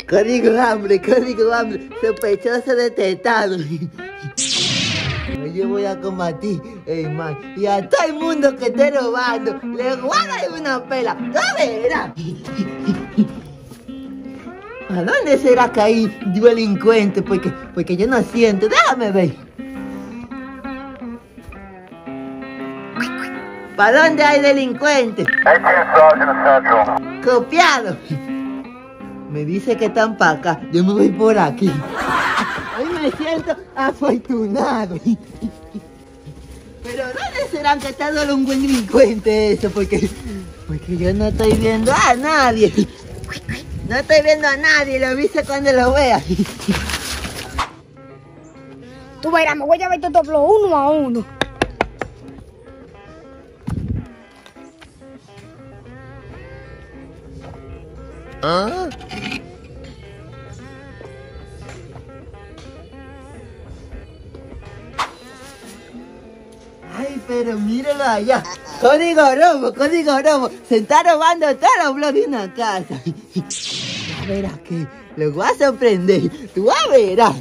Código hambre, sospechoso detectado. Yo voy a combatir, man, y a todo el mundo que esté robando, le voy a dar una pela, ¡tú verás! ¿A dónde será que hay delincuentes? Porque yo no siento, déjame ver. ¿Para dónde hay delincuentes? Copiado. Me dice que están para acá, yo me voy por aquí. Hoy me siento afortunado. Pero ¿dónde serán que está solo un buen delincuente eso? Porque yo no estoy viendo a nadie. No estoy viendo a nadie, lo avise cuando lo vea. Tú verás, me voy a llevar todos los uno a uno. ¿Ah? Ay, pero míralo allá. Código robo. Se está robando todos los blogs de una casa. Ya verás que lo voy a sorprender. Tú vas a verás.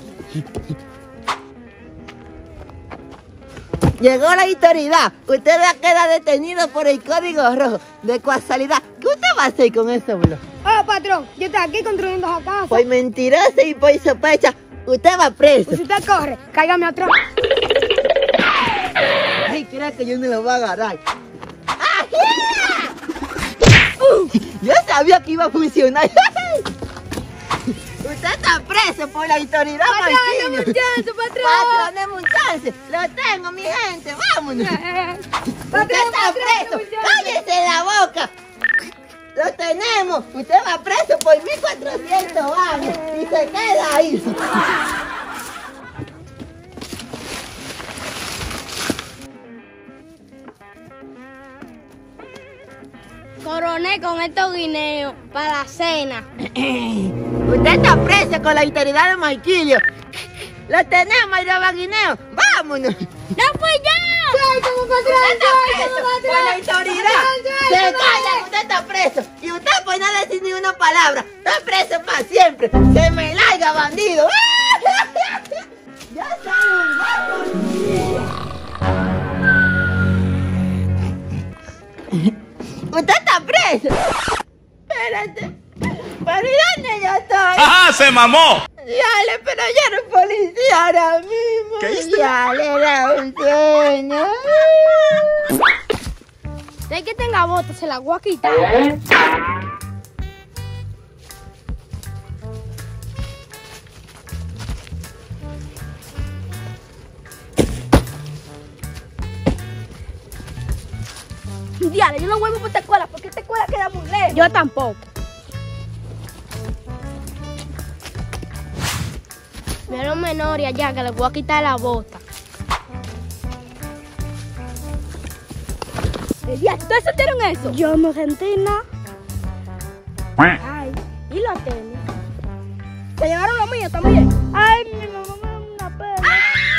Llegó la autoridad. Usted va a quedar detenido por el código rojo. De casualidad, ¿qué usted va a hacer con ese blog? Oh, patrón, yo estoy aquí construyendo esa casa. Por mentiroso y por sospecha, usted va preso. Pues si usted corre, cáigame atrás. Ay, creo que yo no lo voy a agarrar. Yo sabía que iba a funcionar. Usted está preso por la autoridad. Patrón, dame un chance, patrón. Patrón, dame un chance. Lo tengo, mi gente, vámonos. Usted está preso. Cállese la boca. Lo tenemos. Usted va preso por 1400 años y se queda ahí. Coroné con estos guineos para la cena. Usted está preso con la autoridad de Marquillo. Lo tenemos, Ayraba Guineo. ¡Vámonos! ¡No fui yo! ¡Suéltame, patrón! Usted está preso por la autoridad. Se calla, usted está preso. Y usted por no decir ni una palabra. Está preso para siempre. Se me larga, bandido. Ya soy un Usted está preso. Espérate. ¿Pero y dónde yo estoy? ¡Ajá! ¡Se mamó! Dale, pero yo no policía ahora mismo. ¿Qué hiciste? Dale, era un sueño. De que tenga botas, se la voy a quitar. Diale, yo no vuelvo por esta escuela porque esta escuela queda muy lejos. Yo tampoco. Mira los menores allá que les voy a quitar la bota. ¿Ustedes sintieron eso? Yo no sentí nada. Ay, ¿y los tenis? ¿Se llevaron los míos también? Ay, mi mamá me da una pena.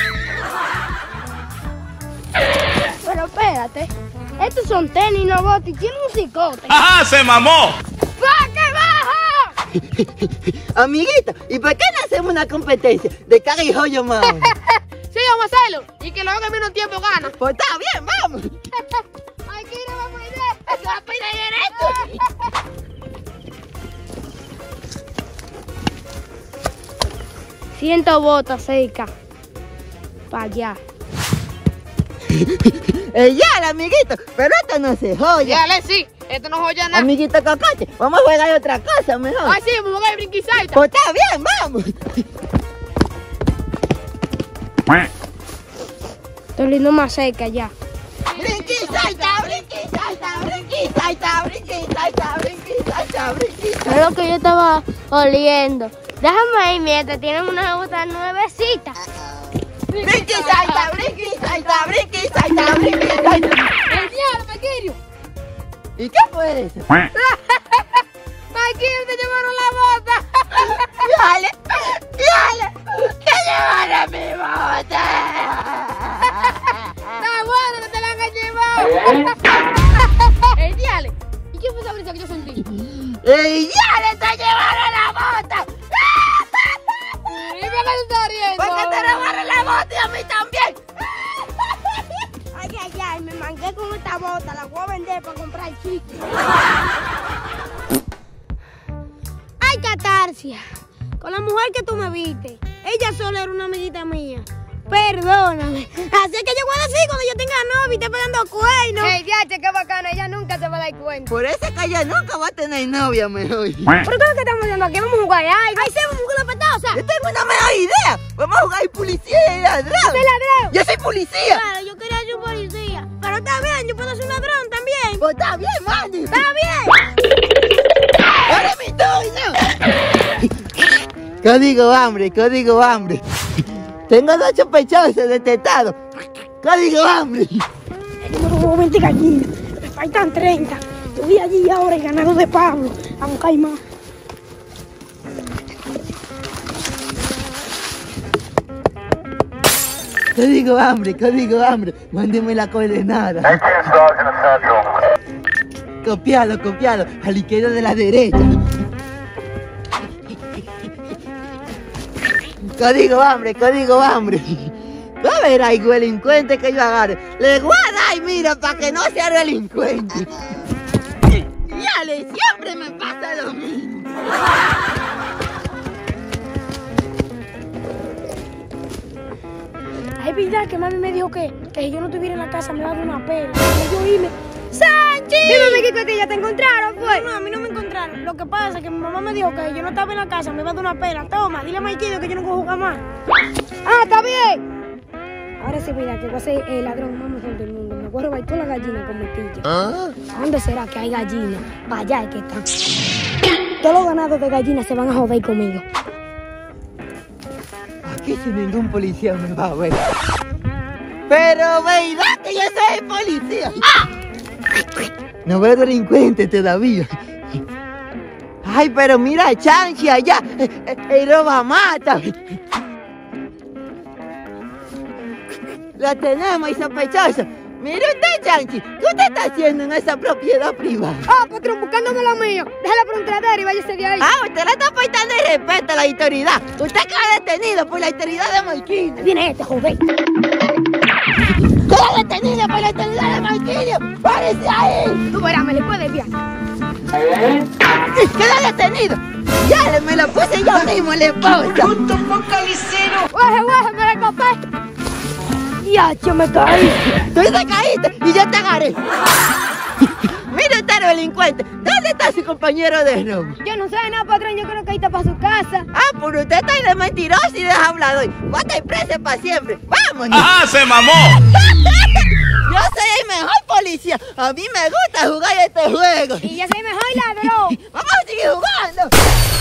Pero espérate, estos son tenis, no botas y tienen un cicote. ¡Ajá! ¡Se mamó! ¡Pa' que baja! Amiguita, ¿y por qué no hacemos una competencia de caga y joyo, mamá? Sí, vamos a hacerlo. Y que lo haga en menos tiempo gana. Pues está bien, vamos. Ay, que no va a pedir. ¡Yo voy a pedir esto! 100 botas cerca. Para allá. Ya, amiguito, pero esto no se joya. Dale, sí. Esto no joya nada. Amiguito cocote, vamos a jugar otra cosa mejor. Ay, sí, vamos a jugar brinquisaita. Pues está bien, vamos. Estoy lindo más cerca ya. Brinquisaita, brinquisaita, brinquisaita, brinquisaita, brinquisaita, brinquisaita. Es lo que yo estaba oliendo. Déjame ir mientras tienen una bota nuevecita. Brinquisaita, brinquisaita, brinquisaita, brinquisaita. ¡El diablo, Maquirio! ¿Y qué fue eso? Maquirio, te llevaron la bota. ¡Dale! ¡Dale! ¡Te llevaron mi bota! ¡Está bueno que te la han llevado! ¡El diablo! ¿Y qué fue esa brisa que yo sentí? ¡Ey, ya le está llevando la bota! qué tú estás riendo? Porque te robaron la bota y a mí también. Ay, ay, ay, me mangué con esta bota, la voy a vender para comprar chicle. Ay, Catarsia, con la mujer que tú me viste, ella sola era una amiguita mía. Perdóname. Así es que yo voy a decir cuando yo tenga novia y esté pegando cuernos. Ey, diache, qué bacana, ella nunca se va a dar cuenta. Por eso que ella nunca va a tener novia, mejor. ¿Pero qué es lo que estamos haciendo aquí? Vamos a jugar algo. Ay, sí, vamos a jugar la petaza. Yo tengo una mejor idea. Vamos a jugar policía y ladrón. ¿Usted es ladrón? Yo soy policía. Claro, yo quería ser policía. Pero está bien, yo puedo ser un ladrón también. Pues está bien, Manny. Está bien. Ahora es mi turno. Código hambre, código hambre. Tengo 2 sospechosos detectados. Código hambre. Número 20 gallinas. Me faltan 30. Yo voy allí ahora y ganado de Pablo. A buscar más. Código hambre, código hambre. Mándeme la coordenada. Copialo, copialo. A la izquierda de la derecha. Código hambre, código hambre. Va a ver, hay delincuente que yo agarre. Le voy a dar, mira, para que no sea delincuente. Dale, siempre me pasa lo mismo. Ay, verdad que mami me dijo que si yo no estuviera en la casa me iba a dar una pela. Y yo irme. ¡Sanchi! Dime, amiguito, que ya te encontraron, pues. No, a mí no me encontraron. Lo que pasa es que mi mamá me dijo que yo no estaba en la casa, me iba a dar una pela. Toma, dile a Maikido que yo no puedo jugar más. Ah, está bien. Ahora sí, mira, que voy a ser el ladrón más mejor del mundo. Me voy a robar toda la gallina con mi tilla. ¿A dónde será que hay gallinas? Para allá es que están. Todos los ganados de gallinas se van a joder conmigo. Aquí sin ningún policía me va a ver. Pero verdad que yo soy policía. No veo delincuente todavía. Ay, pero mira a Chanchi allá. El roba mata. La tenemos y sospechosa. Mire usted, Chanchi, ¿qué usted está haciendo en esa propiedad privada? Ah, patrón, buscándome lo mío. Déjala por un tradero y váyase de ahí. Ah, usted le está faltando el respeto a la autoridad. Usted queda detenido por la autoridad de Marquillo. Viene este, joven. Queda detenido por la autoridad de Marquillo. ¡Párese ahí! Tú verás, me le puedes enviar. ¡Queda detenido! ¡Ya me lo puse yo mismo en la esposa! Guaje, me la copé. Ya, yo me caí. ¡Tú te caíste y yo te agarré! ¡Mira usted, delincuente! ¿Dónde está su compañero de robo? Yo no sé nada, patrón, yo creo que ahí está para su casa. Ah, por usted está ahí de mentiroso y de hablador. Va a estar preso para siempre. ¡Vámonos! ¡Ah, se mamó! Yo soy el mejor policía. A mí me gusta jugar este juego. Y yo soy mejor ladrón. ¡Vamos a seguir jugando!